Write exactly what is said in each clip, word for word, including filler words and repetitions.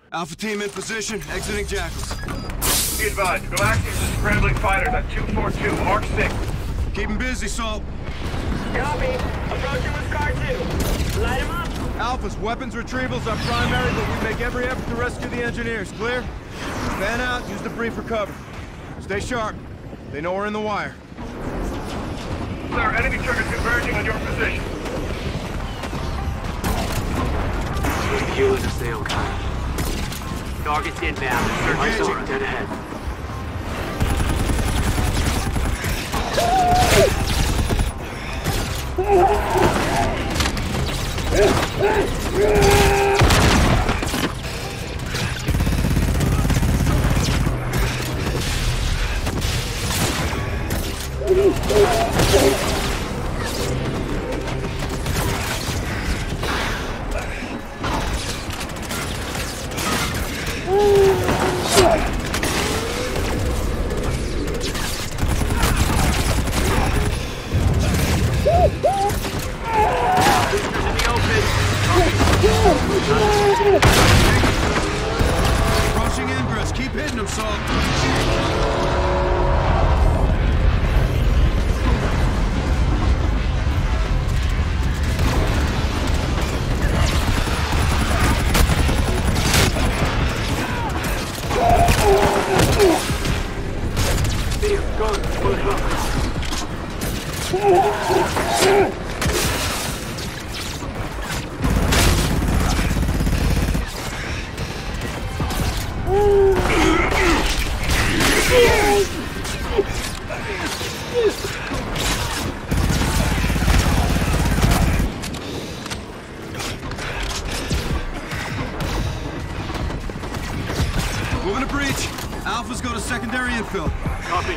Alpha team in position, exiting Jackals. Be advised, galactic scrambling fighters at two four two, Mark six. Keep them busy, Salt. Copy. Approaching with car two. Light him up. Alpha's weapons retrievals are primary, but we make every effort to rescue the engineers. Clear? Fan out, use the brief for cover. Stay sharp. They know we're in the wire. Sir, enemy trigger converging on your position. Fuel is a sail car. Target's inbound. Search Sora, dead ahead. Approaching ingress. Keep hitting them, Salt. Here, go. Pull it up. Moving to breach. Alpha's go to secondary infill. Copy.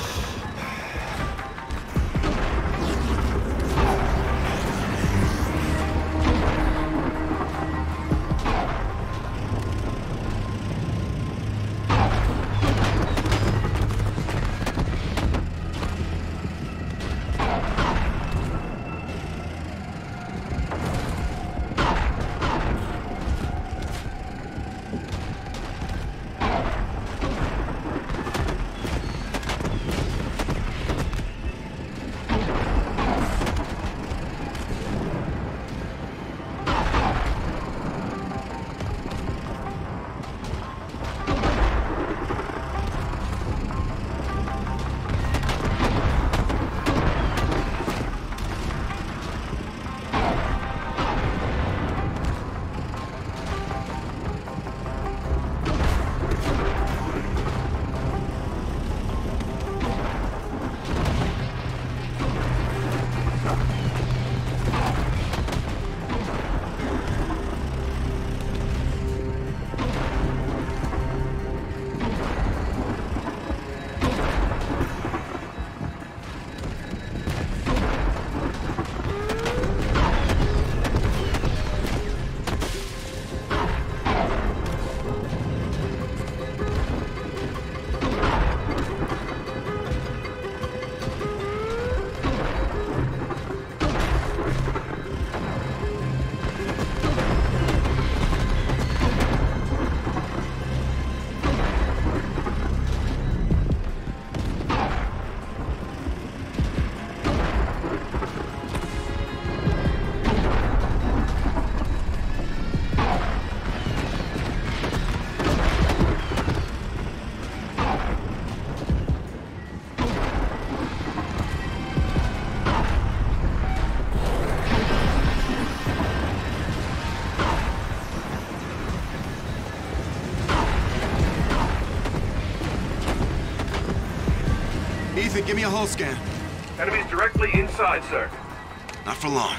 Ethan, give me a hull scan. Enemies directly inside, sir. Not for long.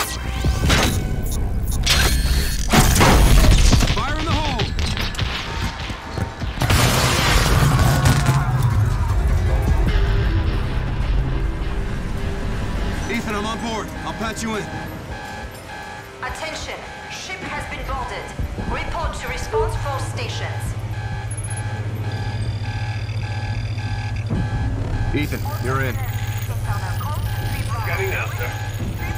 Fire in the hole! Ethan, I'm on board. I'll patch you in. Attention! Ship has been boarded. Report to response force stations. Ethan, you're in. Scanning now, sir.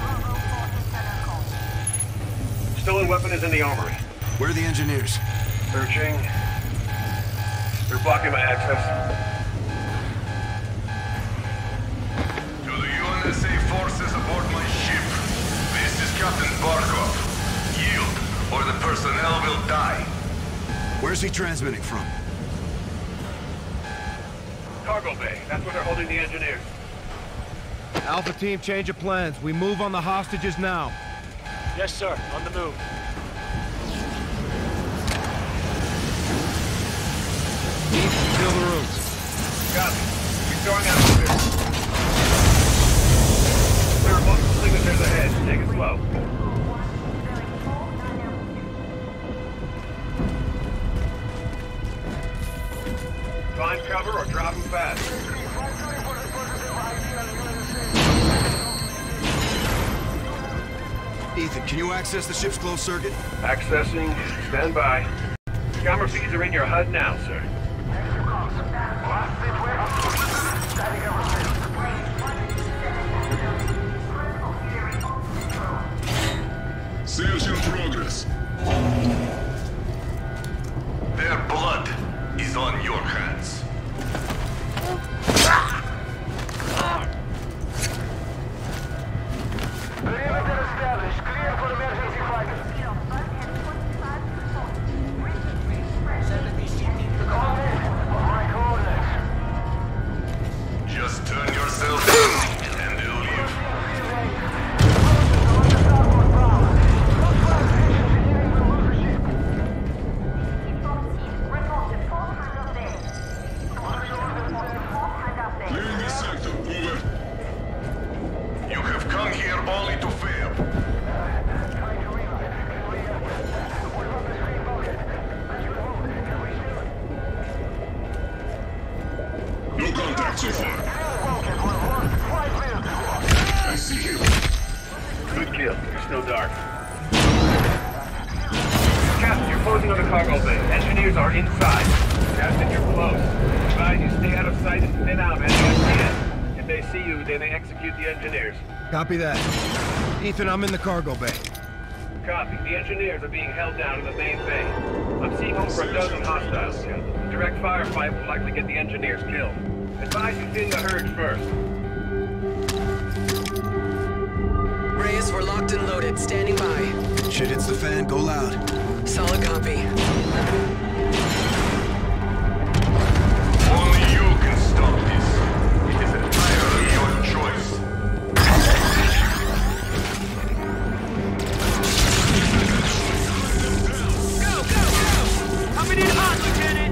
Stolen weapon is in the armory. Where are the engineers? Searching. They're blocking my access. To the U N S A forces aboard my ship. This is Captain Barkov. Yield, or the personnel will die. Where's he transmitting from? Cargo bay. That's where they're holding the engineers. Alpha team, change of plans. We move on the hostages now. Yes, sir. On the move. Seal the rooms. Got it. Restoring atmosphere. There are multiple signatures ahead. Take it slow. Find cover or drop them fast. Ethan, can you access the ship's closed circuit? Accessing. Stand by. Camera feeds are in your H U D now, sir. Search in progress. Their blood is on your hands. Perimeter established. Clear for emergency fighters. My coordinates. Just turn yourself in and they'll leave. Clearing this sector, over. You have come here only to fail. No contact so far. I see him. Good kill. You're still dark. Captain, you're closing on the cargo bay. Engineers are inside. Captain, you're close. Advise you stay out of sight and thin out any S D N. If they see you, then they execute the engineers. Copy that. Ethan, I'm in the cargo bay. Copy. The engineers are being held down in the main bay. I'm seeing over a dozen hostiles. A direct firefight will likely get the engineers killed. Advise you thin the herd first. Reyes, we're locked and loaded. Standing by. Shit hits the fan, go loud. Solid copy. Only you can stop this. It is entirely your choice. Go, go, go! Coming in hot, Lieutenant!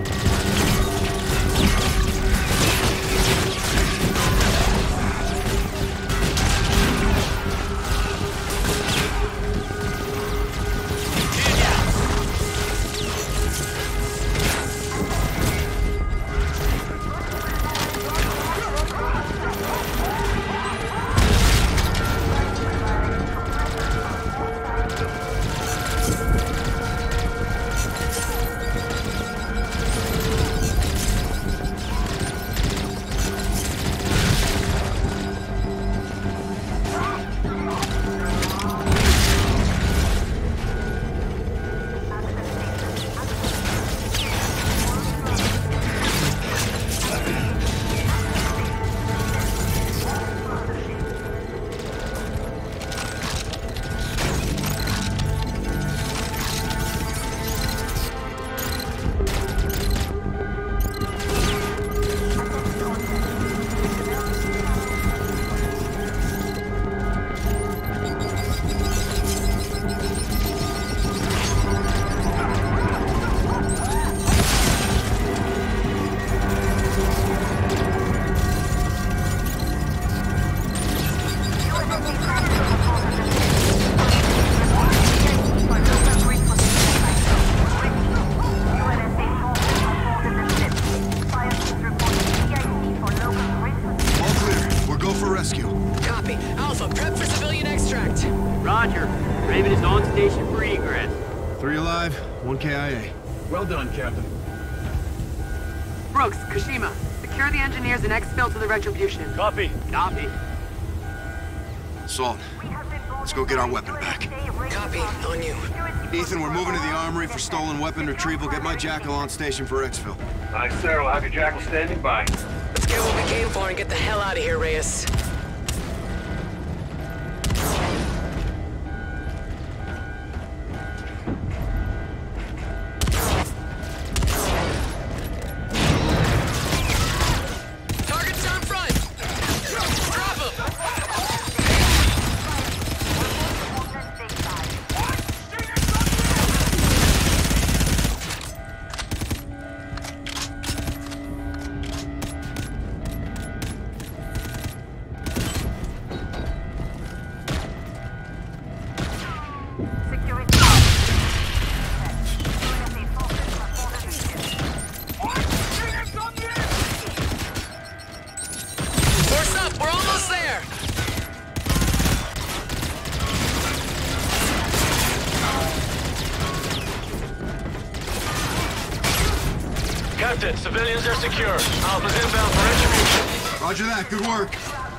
Three alive, one K I A. Well done, Captain. Brooks, Kashima, secure the engineers and exfil to the Retribution. Copy. Copy. Salt, let's go get our weapon back. Copy. On you. Ethan, we're moving to the armory for stolen weapon retrieval. Get my Jackal on station for exfil. Aye, sir. I'll have your Jackal standing by. Let's get what we came for and get the hell out of here, Reyes. Target's down front! Drop him! Force up! We're almost there! Captain, civilians are secure. Alpha's inbound for retribution. Roger that, good work.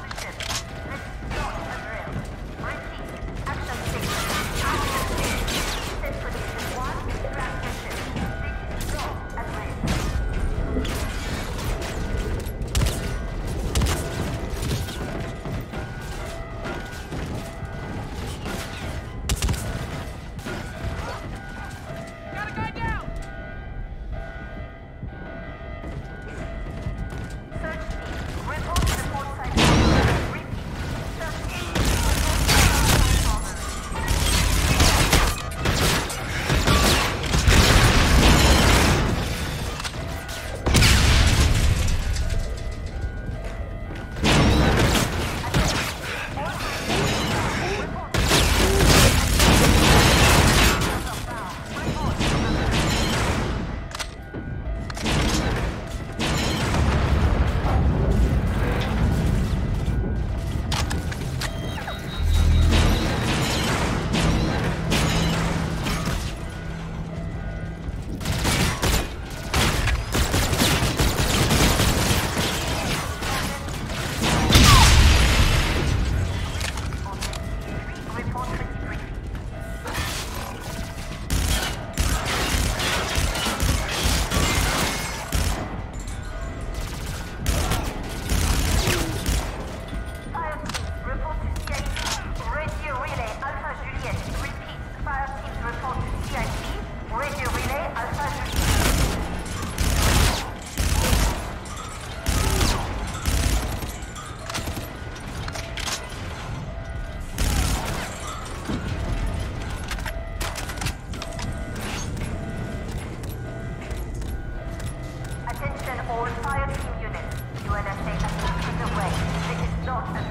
Attention all fire team units. U N S A is underway. This is not a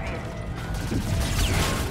drill.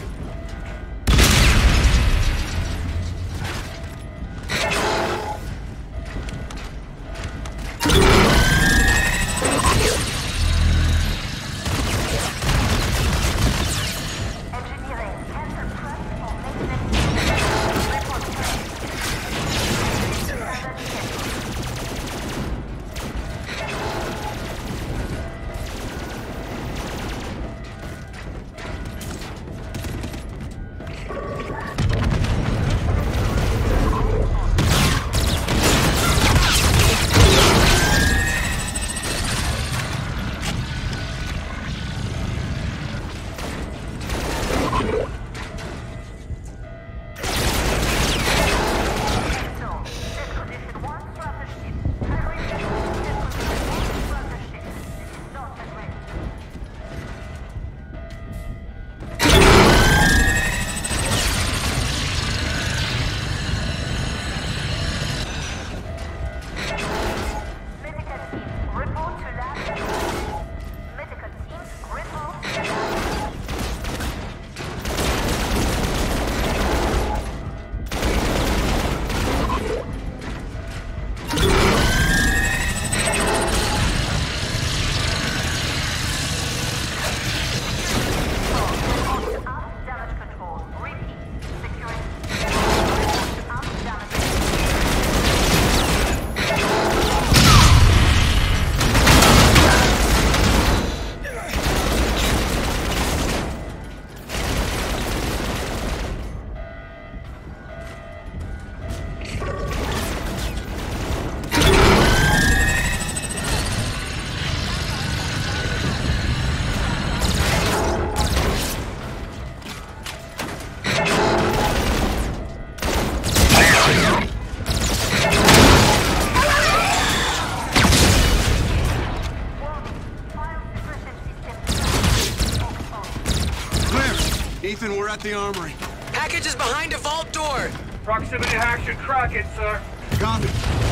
Ethan, we're at the armory. Package is behind a vault door. Proximity hack should crack it, sir. Copy.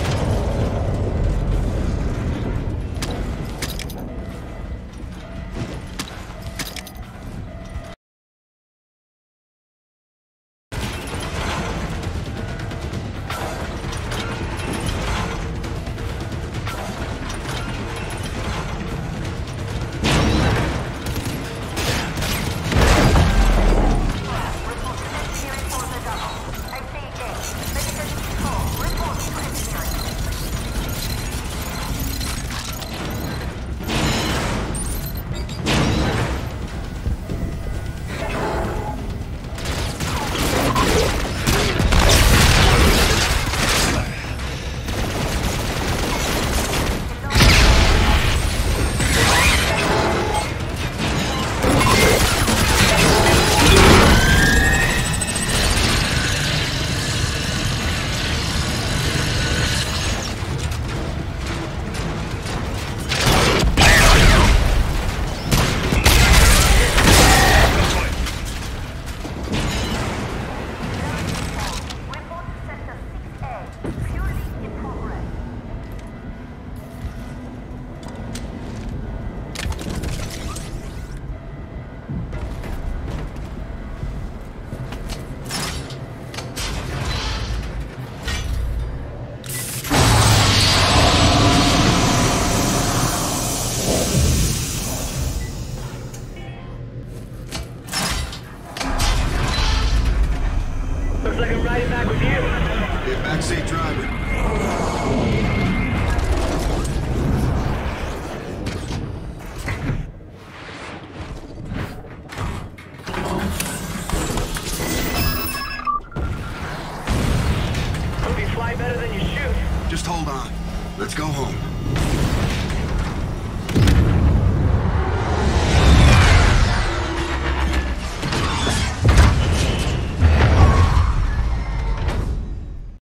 Looks like I'm riding back with you. Yeah, backseat driver. Hope you fly better than you shoot. Just hold on. Let's go home.